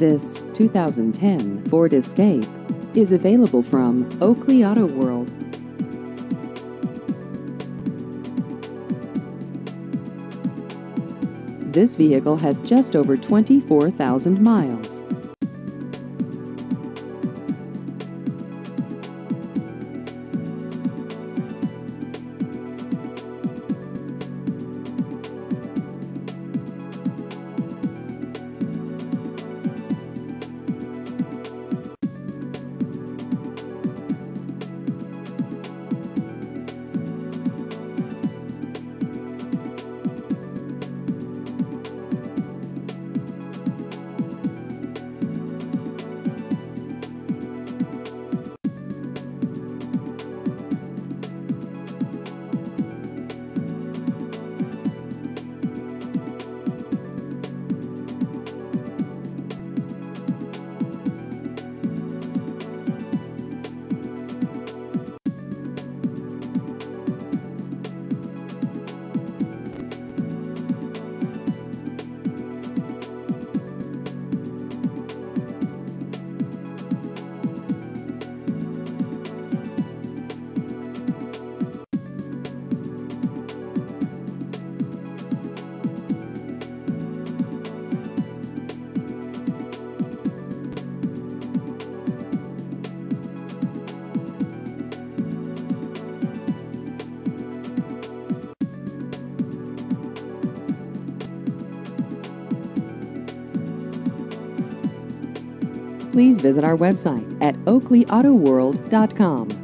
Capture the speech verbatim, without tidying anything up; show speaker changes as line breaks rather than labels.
This two thousand ten Ford Escape is available from Oakley Auto World. This vehicle has just over twenty-four thousand miles. Please visit our website at oakley auto world dot com.